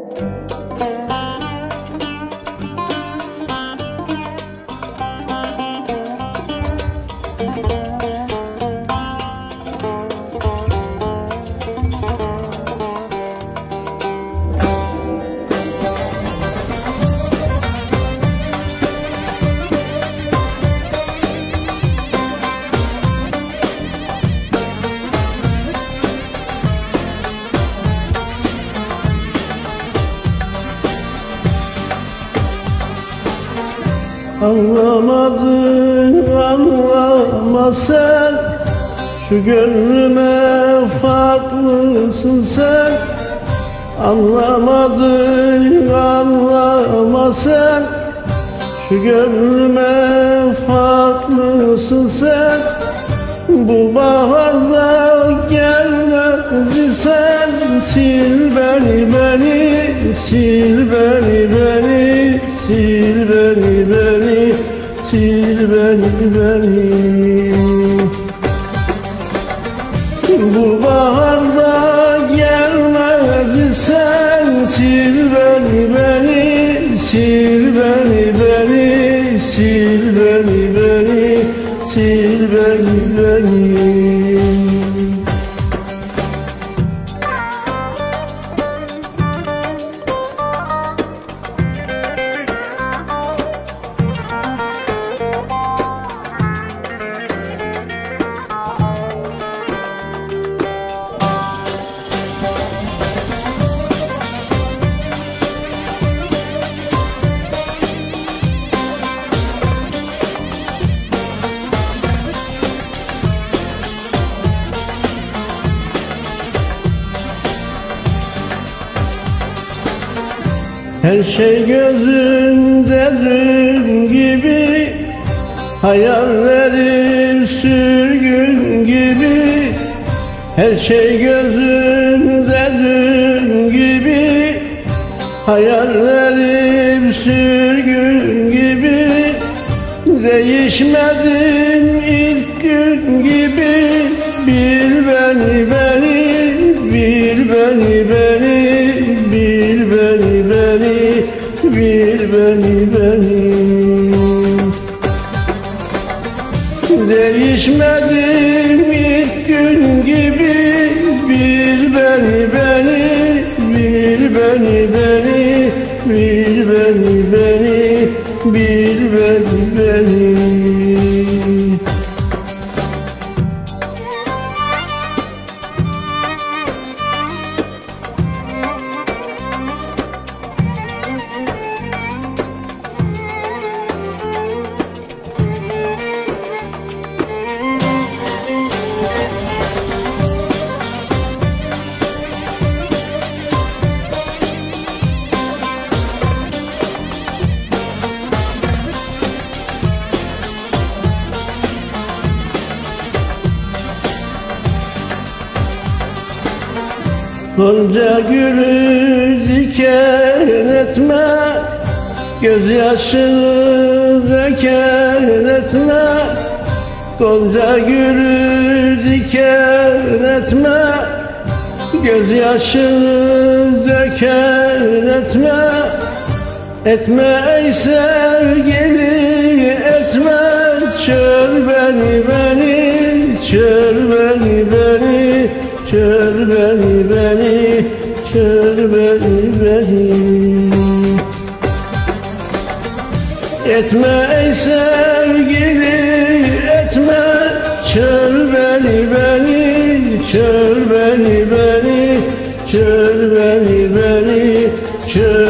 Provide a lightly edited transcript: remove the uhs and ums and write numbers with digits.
Anlamadın, anlama sen, şu gönlüme farklısın sen. Anlamadın, anlama sen, şu gönlüme farklısın sen. Bu baharda gelmez isen, sil beni beni, sil beni beni, sil beni beni, sil beni beni. Bu baharda gelmez isen, sil beni beni, sil beni beni, sil beni beni, sil beni beni. Her şey gözümde dün gibi, hayallerim sürgün gibi. Her şey gözümde dün gibi, hayallerim sürgün gibi. Değişmedim ilk gün gibi, bil beni beni, bil beni beni, bil beni beni, bil beni beni. Değişmedim ilk gün gibi, bil beni beni, bil beni beni, bil beni beni, bil beni beni. Gonca gülü diken etme, gözyaşını döken etme. Gonca gülü diken etme, gözyaşını döken etme. Etme ey sevgili etme, çöl beni beni, çöl beni beni, çöl beni beni, çöl beni beni. Etme ey sevgili etme, çöl beni beni, çöl beni beni, çöl beni beni, çöl